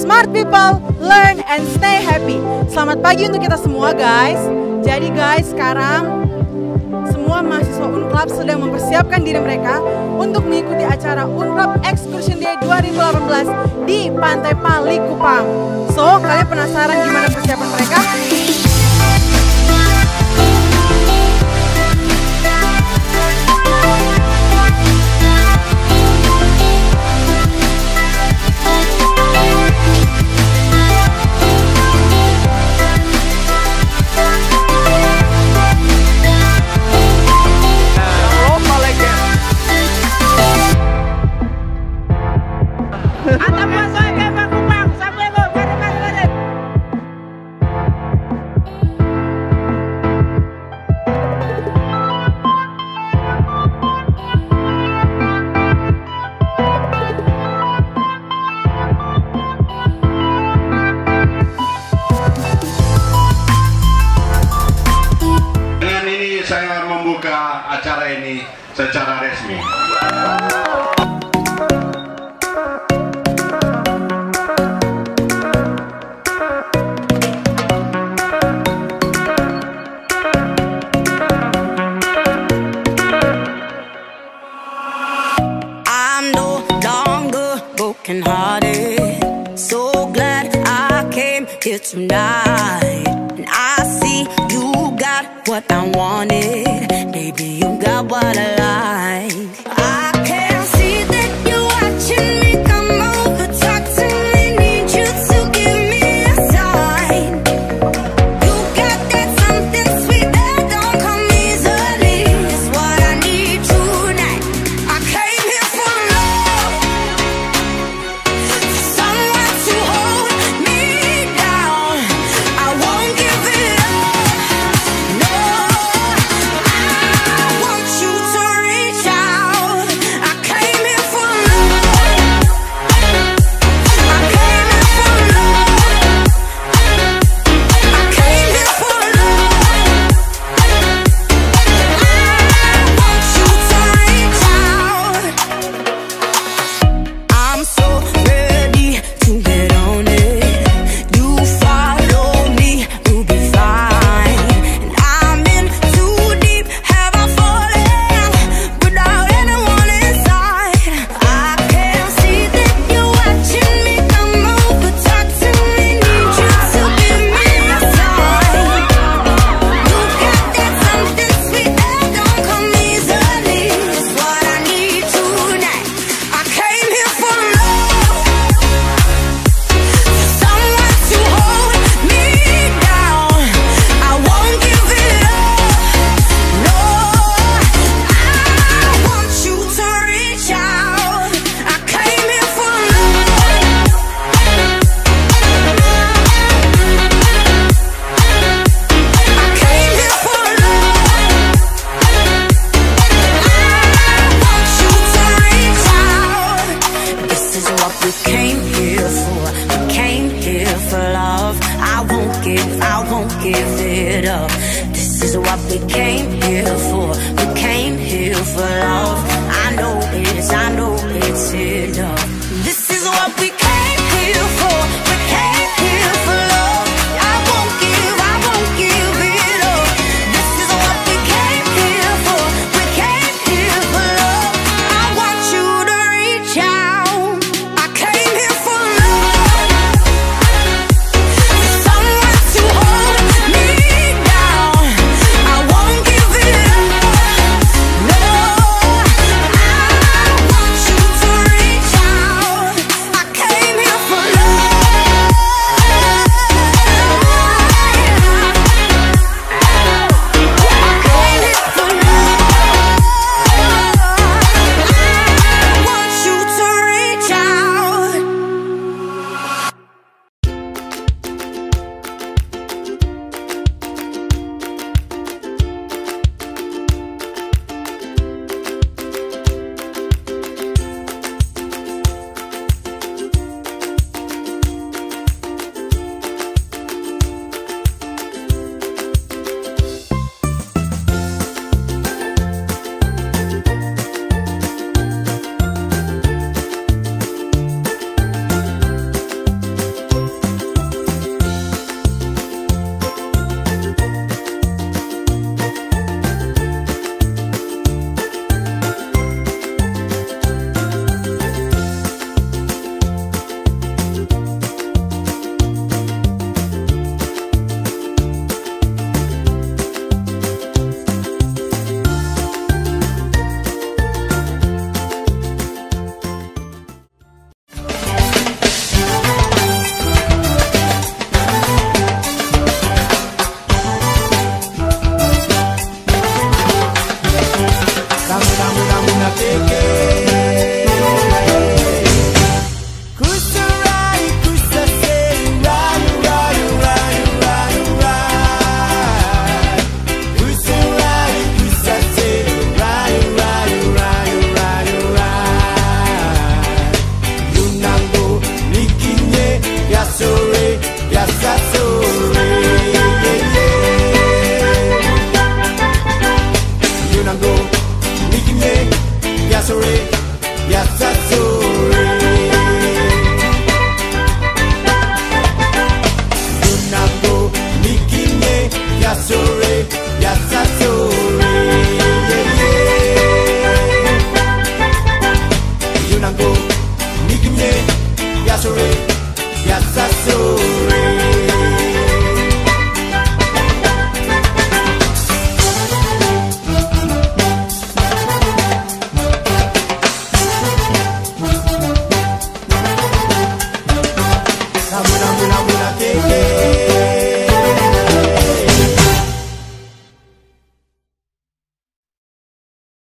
Smart people, learn and stay happy. Selamat pagi untuk kita semua guys. Jadi guys, sekarang semua mahasiswa Unclub sedang mempersiapkan diri mereka untuk mengikuti acara Unclub Excursion Day 2018 di Pantai Palikupang. So, kalian penasaran gimana persiapan mereka? Saya membuka acara ini secara resmi. I'm no longer broken-hearted. So glad I came here tonight. And I see you got what I wanted. Baby, you got what I like. I can see that you're watching me. Come over, talk to me. Need you to give me a sign. You got that something sweet that don't come easily. It's what I need tonight. I came here for love, someone to hold me down. I won't give it up. No, I want you to reach out. I came here for love. I came here for love. I came here for love. I want you to reach out. I'm so ready to get on it. You follow me, you'll be fine. And I'm in too deep. Have I fallen without anyone inside? I can see that you're watching me. Come over, talk to me. Need you to give me a sign. You got that something sweet that don't come easily. It's what I need tonight. I came here for love, someone to hold me down. I won't give it up. No, I want you to reach out. I came here for love. I came here for love. I want you to reach out. This is what we came here for. We came here for love. I won't give it up. This is what we came